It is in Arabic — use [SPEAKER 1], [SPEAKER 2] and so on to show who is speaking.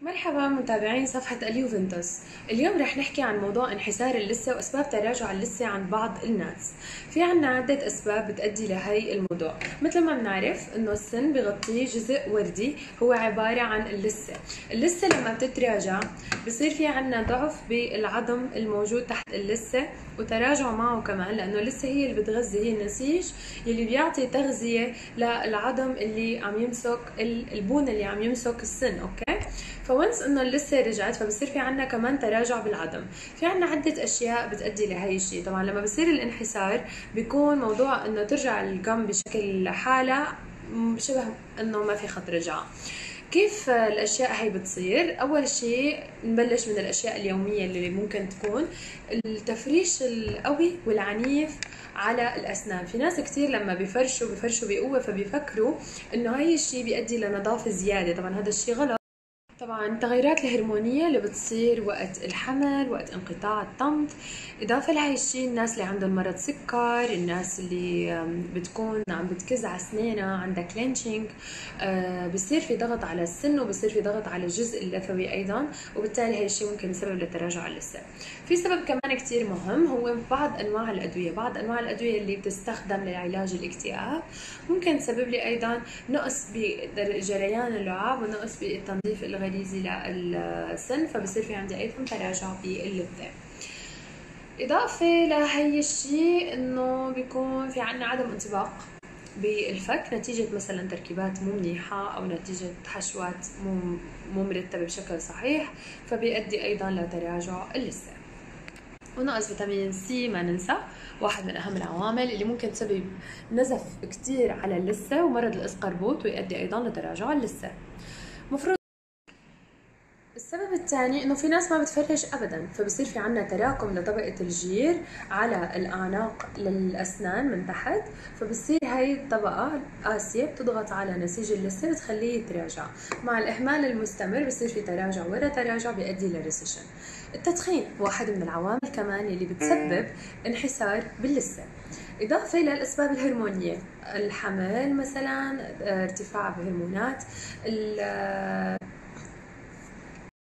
[SPEAKER 1] مرحبا متابعين صفحة اليوفنتوس. اليوم رح نحكي عن موضوع انحسار اللثة وأسباب تراجع اللثة عند بعض الناس. في عنا عدة أسباب بتؤدي لهي الموضوع، مثل ما بنعرف إنه السن بغطيه جزء وردي هو عبارة عن اللثة. اللثة لما بتتراجع بصير في عنا ضعف بالعظم الموجود تحت اللثة وتراجع معه كمان، لأنه اللثة هي اللي بتغذي، هي النسيج اللي بيعطي تغذية للعظم اللي عم يمسك البون اللي عم يمسك السن. أوكي، فونس انه اللثه رجعت فبصير في عنا كمان تراجع بالعظم. في عنا عده اشياء بتؤدي لهي الشيء. طبعا لما بصير الانحسار بيكون موضوع انه ترجع الجم بشكل حاله شبه انه ما في خط رجعه. كيف الاشياء هي بتصير؟ اول شيء نبلش من الاشياء اليوميه اللي ممكن تكون التفريش القوي والعنيف على الاسنان. في ناس كتير لما بفرشوا بقوه فبيفكروا انه هاي الشيء بيؤدي لنظافه زياده، طبعا هذا الشيء غلط. طبعا التغيرات الهرمونية اللي بتصير وقت الحمل، وقت انقطاع الطمث، إضافة لهي الشيء الناس اللي عندهم مرض سكر، الناس اللي بتكون عم بتكز على أسنانها، عندها كلينشينج، بصير في ضغط على السن وبصير في ضغط على الجزء اللثوي أيضا، وبالتالي هي الشيء ممكن يسبب لتراجع اللثة. في سبب كمان كتير مهم هو بعض أنواع الأدوية. بعض أنواع الأدوية اللي بتستخدم لعلاج الاكتئاب ممكن تسبب لي أيضا نقص بجريان اللعاب ونقص بالتنظيف الغريزي للسن، فبصير في عندي ايضا تراجع باللثه. اضافه لهي الشيء انه بيكون في عنا عدم انطباق بالفك نتيجة مثلا تركيبات مو منيحة أو نتيجة حشوات مو مرتبة بشكل صحيح، فبيؤدي أيضا لتراجع اللثة. ونقص فيتامين سي ما ننسى، واحد من أهم العوامل اللي ممكن تسبب نزف كتير على اللثة ومرض الإسقربوط ويؤدي أيضا لتراجع اللثة. مفروض السبب الثاني انه في ناس ما بتفرش ابدا، فبصير في عنا تراكم لطبقة الجير على الاعناق للاسنان من تحت، فبصير هاي الطبقة قاسية بتضغط على نسيج اللثة بتخليه يتراجع. مع الاهمال المستمر بصير في تراجع ورا تراجع بيؤدي لريسيشن. التدخين واحد من العوامل كمان اللي بتسبب انحسار باللثة. إضافة إلى الأسباب الهرمونية، الحمل مثلا، ارتفاع بهرمونات